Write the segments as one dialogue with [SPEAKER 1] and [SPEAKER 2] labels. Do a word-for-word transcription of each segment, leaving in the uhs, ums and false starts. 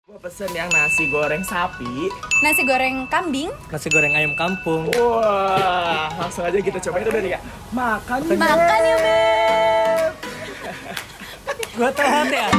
[SPEAKER 1] Gue pesen yang nasi goreng sapi,
[SPEAKER 2] nasi goreng kambing,
[SPEAKER 3] nasi goreng ayam kampung.
[SPEAKER 1] wah langsung aja kita cobain udah nih ya. Makan yuk,
[SPEAKER 2] makan yuk Beb.
[SPEAKER 3] Gua tehat ya.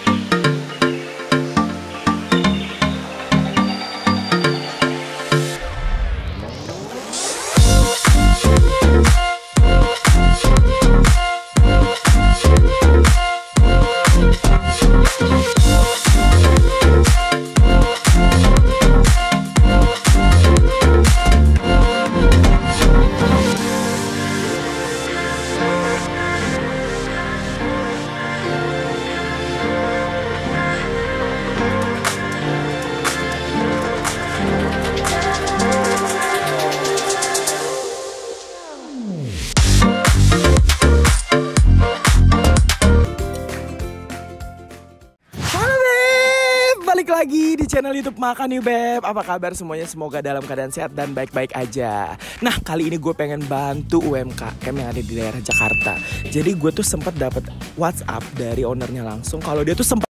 [SPEAKER 1] Lagi di channel YouTube Makan Yuk Beb. Apa kabar semuanya? Semoga dalam keadaan sehat dan baik-baik aja. Nah, kali ini gue pengen bantu U M K M yang ada di daerah Jakarta. Jadi gue tuh sempat dapat WhatsApp dari ownernya langsung kalau dia tuh sempat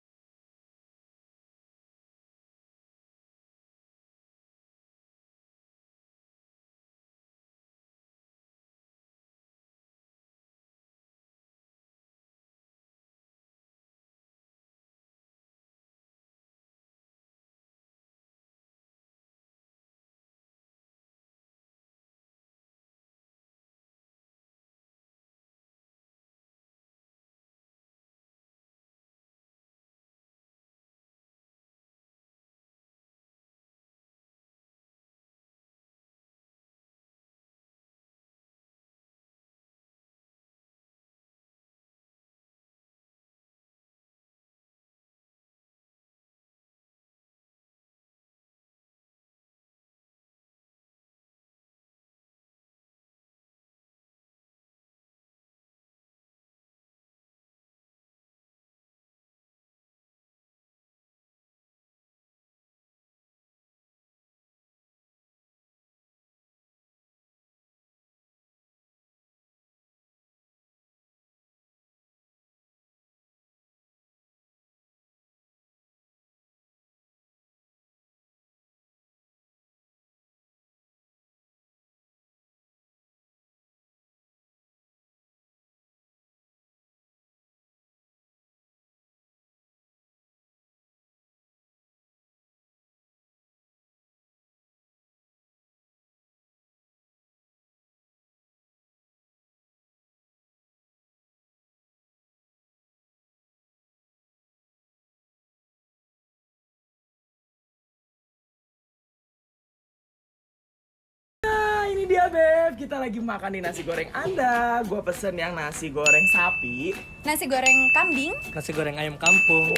[SPEAKER 1] dia Beb, kita lagi makan di nasi goreng Anda. Gue pesen yang nasi goreng sapi,
[SPEAKER 2] nasi goreng kambing,
[SPEAKER 3] Nasi goreng ayam kampung.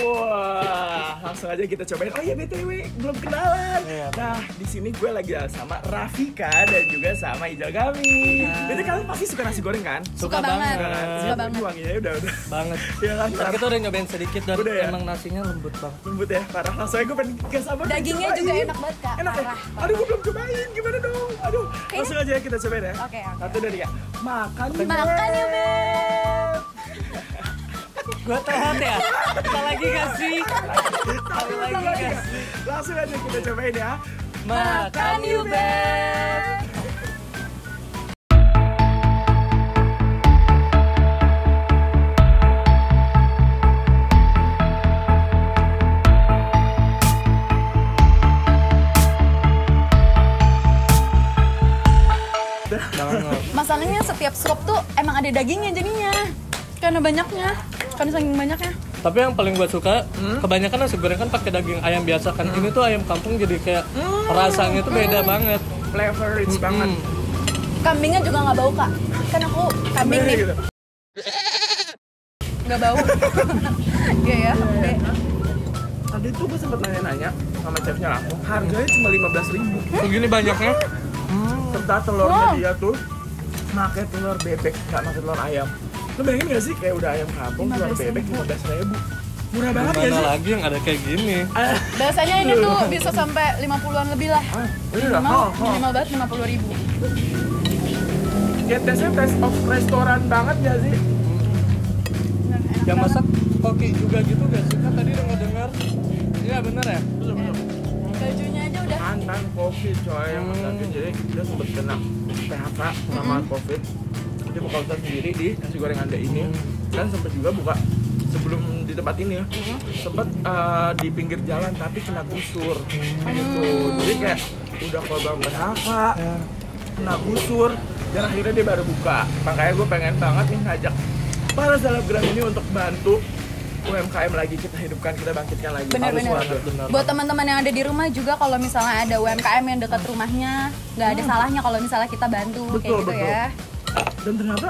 [SPEAKER 1] wah langsung aja kita cobain. Oh iya B T W belum kenalan.
[SPEAKER 3] Iya.
[SPEAKER 1] Nah di sini gue lagi sama Rafika dan juga sama Ijal Gami.
[SPEAKER 3] Nah.
[SPEAKER 1] Berarti kalian pasti suka nasi goreng kan?
[SPEAKER 2] suka, banget,
[SPEAKER 1] Kan?
[SPEAKER 2] suka
[SPEAKER 1] Iya,
[SPEAKER 2] banget.
[SPEAKER 1] wanginya udah udah.
[SPEAKER 3] Banget.
[SPEAKER 1] Iya kan?
[SPEAKER 3] Tapi kita udah nyobain sedikit dan
[SPEAKER 1] Udah ya?
[SPEAKER 3] emang nasinya lembut banget.
[SPEAKER 1] Lembut ya, parah. Langsung aja gue pengen gak sabar. pengen
[SPEAKER 2] Dagingnya
[SPEAKER 1] cobain.
[SPEAKER 2] juga enak banget Kak.
[SPEAKER 1] Enak ya?
[SPEAKER 2] Parah, parah.
[SPEAKER 1] Aduh gue belum cobain, gimana dong? Aduh, langsung aja kita cobain ya.
[SPEAKER 2] Oke, oke.
[SPEAKER 1] Satu dari ya. Makan yuk,
[SPEAKER 2] Makan yuk Beb.
[SPEAKER 3] Gua tehat ya. Kita lagi gak sih? Sekali lagi gak sih?
[SPEAKER 1] Langsung aja kita cobain ya.
[SPEAKER 3] Makan yuk Beb.
[SPEAKER 2] Masalahnya setiap suap tuh emang ada dagingnya jadinya. Karena banyaknya, karena saking banyaknya.
[SPEAKER 3] Tapi yang paling gua suka, kebanyakan nasi goreng kan pakai daging ayam biasa kan. Ini tuh ayam kampung jadi kayak rasanya tuh beda banget.
[SPEAKER 1] Flavor rich banget.
[SPEAKER 3] Hmm.
[SPEAKER 2] Kambingnya juga nggak bau Kak. Kan aku kambing nih,
[SPEAKER 1] Gitu.
[SPEAKER 2] nggak bau. Iya ya. Oke.
[SPEAKER 1] Tadi tuh gue sempet nanya-nanya sama chefnya langsung, harganya cuma lima belas ribu.
[SPEAKER 3] Begini banyaknya.
[SPEAKER 1] Serta telurnya
[SPEAKER 2] Wow.
[SPEAKER 1] dia tuh pakai telur bebek, nggak pakai telur ayam. Lo bayangin gak sih kayak udah ayam kampung, telur bebek lima belas ribu. Murah banget ya
[SPEAKER 3] Mana
[SPEAKER 1] sih?
[SPEAKER 3] lagi yang ada kayak gini?
[SPEAKER 1] Ah,
[SPEAKER 2] Biasanya ini tuh bisa sampai lima puluhan lebih lah.
[SPEAKER 1] ini lah,
[SPEAKER 2] Minimal,
[SPEAKER 1] oh, oh.
[SPEAKER 2] minimal banget lima puluh ribu.
[SPEAKER 1] Kayak tesnya tes of restoran banget gak sih?
[SPEAKER 3] Yang masak koki juga gitu gak sih? Kan tadi denger-dengar. Iya Iya bener ya.
[SPEAKER 1] Betul, betul.
[SPEAKER 2] Bajunya aja udah.
[SPEAKER 1] Mantan covid coy yang
[SPEAKER 3] Hmm.
[SPEAKER 1] masukin, jadi dia sempat kena P H K sama covid. Dia buka usaha sendiri di nasi goreng Anda ini, dan sempat juga buka sebelum di tempat ini ya, sempat eh, di pinggir jalan tapi kena gusur gitu. Jadi kayak udah korban P H K, kena gusur, dan akhirnya dia baru buka. Makanya gue pengen banget nih ngajak para selebgram ini untuk bantu U M K M lagi, kita hidupkan, kita bangkitkan lagi.
[SPEAKER 2] Bener-bener.
[SPEAKER 1] Harus banget.
[SPEAKER 2] Buat teman-teman yang ada di rumah juga, kalau misalnya ada U M K M yang dekat rumahnya, nggak ada salahnya kalau misalnya kita bantu kayak
[SPEAKER 1] Betul,
[SPEAKER 2] gitu
[SPEAKER 1] betul.
[SPEAKER 2] ya.
[SPEAKER 1] Dan ternyata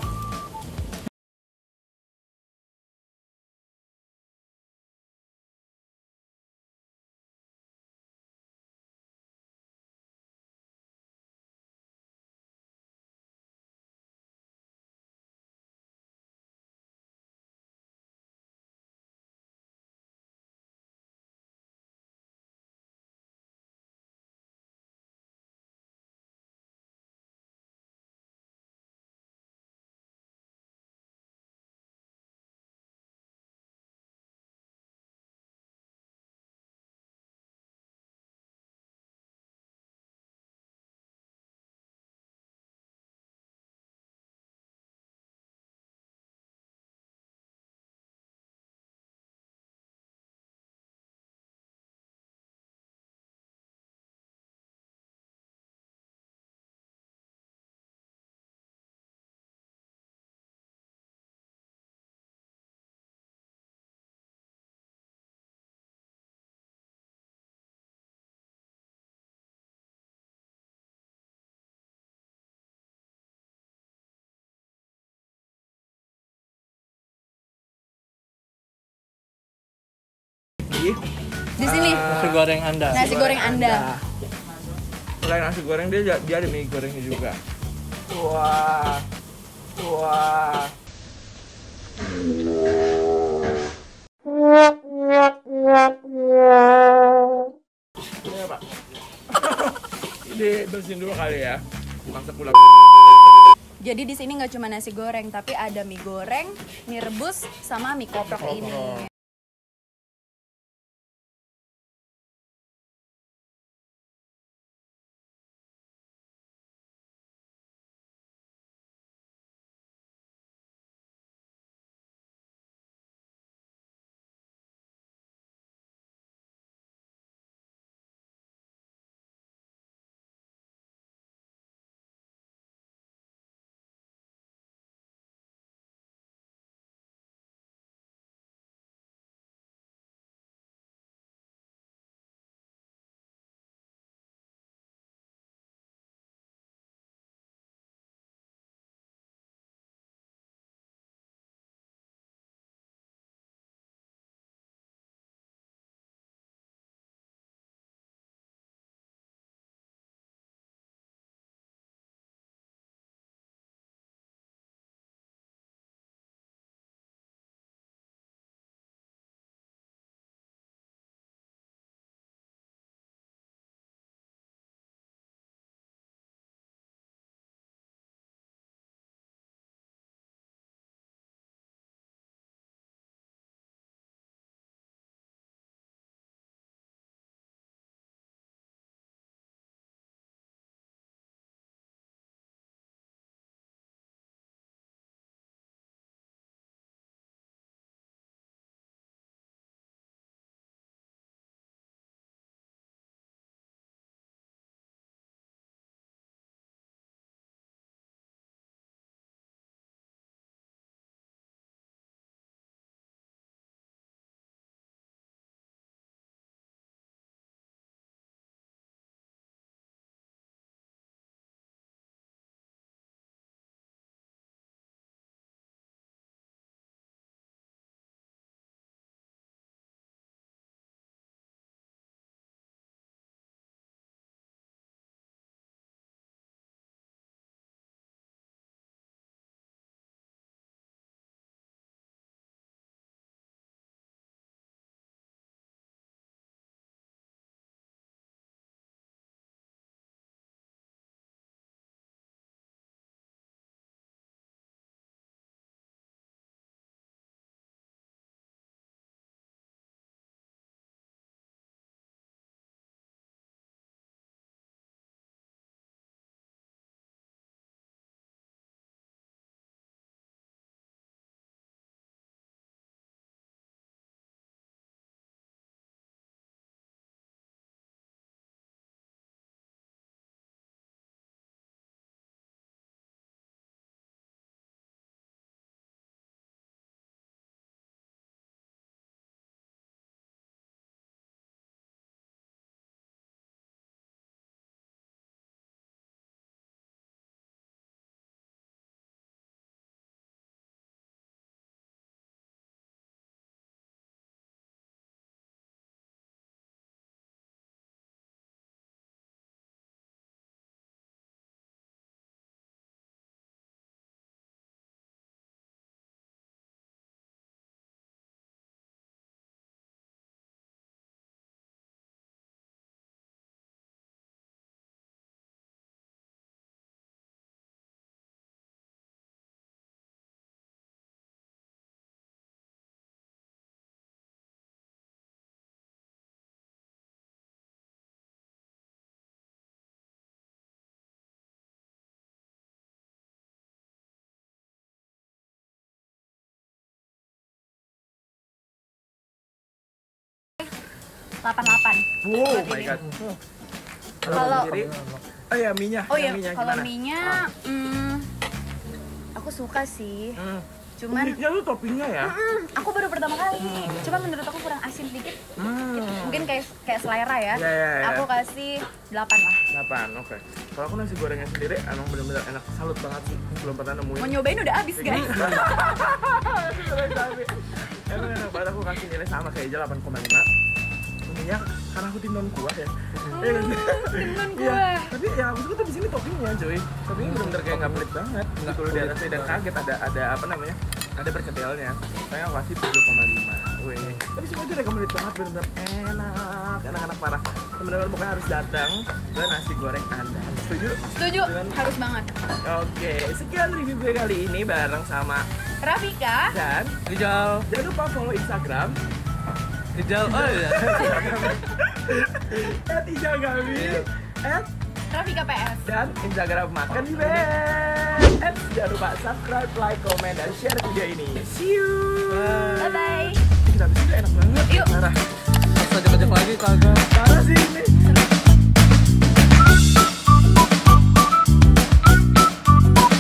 [SPEAKER 1] di
[SPEAKER 2] Di sini.
[SPEAKER 3] Nasi goreng Anda.
[SPEAKER 2] Nasi goreng Anda.
[SPEAKER 1] selain nasi goreng dia dia ada mie gorengnya juga. Wah, wah. Ini apa? Ini bersihin dulu kali ya. Masak ulang.
[SPEAKER 2] Jadi di sini nggak cuma nasi goreng, tapi ada mie goreng, mie rebus, sama mie koprok ini. delapan delapan.
[SPEAKER 1] Wow, my god.
[SPEAKER 2] Kalau
[SPEAKER 1] sendiri, oh ya mie-nya.
[SPEAKER 2] Oh iya,
[SPEAKER 1] mie-nya
[SPEAKER 2] kalau
[SPEAKER 1] gimana?
[SPEAKER 2] mie-nya hmm, aku suka sih.
[SPEAKER 1] Hmm.
[SPEAKER 2] Cuman
[SPEAKER 1] Uniknya tuh toppingnya ya.
[SPEAKER 2] mm, aku baru pertama kali. Cuma menurut aku kurang asin dikit.
[SPEAKER 1] Hmm.
[SPEAKER 2] Mungkin kayak kayak selera ya.
[SPEAKER 1] Ya, ya, ya.
[SPEAKER 2] Aku kasih delapan lah.
[SPEAKER 1] delapan, oke. Kalau aku nasi gorengnya sendiri emang bener-bener enak, salut banget sih. Belum pernah nemuin.
[SPEAKER 2] Mau nyobain udah habis, guys.
[SPEAKER 1] Emang enak banget, aku kasih nilai sama kayak aja delapan koma lima. Ininya karena aku tim non kuah ya.
[SPEAKER 2] Tim non
[SPEAKER 1] Iya,
[SPEAKER 2] kuah.
[SPEAKER 1] tapi yang aku suka tuh di sini toppingnya, cuy. Toppingnya bener-bener kayak nggak pelit banget. Nggak perlu di atasnya dan kaget ada ada apa namanya? Ada perkedelnya. Saya aku kasih tujuh koma lima. Wih, tapi semua itu recommended banget, bener-bener enak, enak-enak parah. Teman-teman pokoknya harus datang ke nasi goreng Anda. Setuju?
[SPEAKER 2] Setuju,
[SPEAKER 1] Dengan-
[SPEAKER 2] harus banget.
[SPEAKER 1] Oke, sekian review gue kali ini bareng sama
[SPEAKER 2] Rafika,
[SPEAKER 1] dan
[SPEAKER 3] Rijal,
[SPEAKER 1] jangan lupa follow Instagram
[SPEAKER 3] Rijal, oh iya.
[SPEAKER 1] at Ijal Gami, at
[SPEAKER 2] Rafika P S.
[SPEAKER 1] dan Instagram Makan di Beb. And jangan lupa subscribe, like, comment, dan share video ini. See you.
[SPEAKER 2] Bye bye.
[SPEAKER 1] Kita bisa enak banget.
[SPEAKER 2] Yuk.
[SPEAKER 1] Parah,
[SPEAKER 3] Pas ajak-ajak lagi kagak.
[SPEAKER 1] parah sih ini.